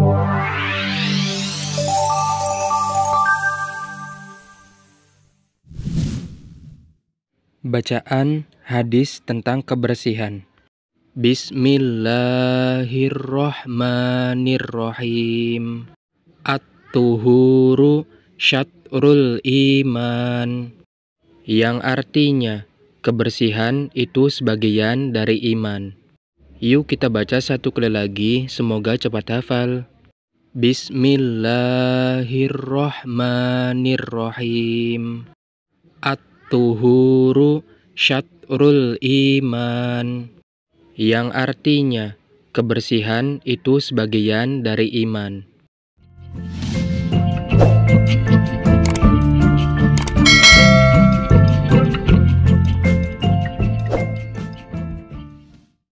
Bacaan hadis tentang kebersihan. Bismillahirrohmanirrohim. At-tuhuru syatrul iman. Yang artinya, kebersihan itu sebagian dari iman. Yuk kita baca satu kali lagi, semoga cepat hafal. Bismillahirrohmanirrohim. At-tuhuru syatrul iman. Yang artinya, kebersihan itu sebagian dari iman.